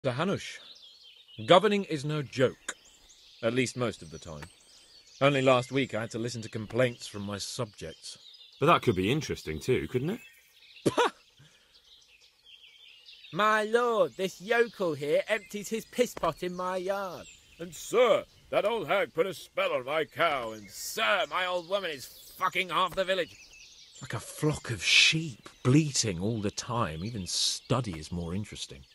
Sir Hanush, governing is no joke. At least most of the time. Only last week I had to listen to complaints from my subjects. But that could be interesting too, couldn't it? My lord, this yokel here empties his piss pot in my yard. And sir, that old hag put a spell on my cow, and Sir, my old woman is fucking half the village. like a flock of sheep, bleating all the time. Even study is more interesting.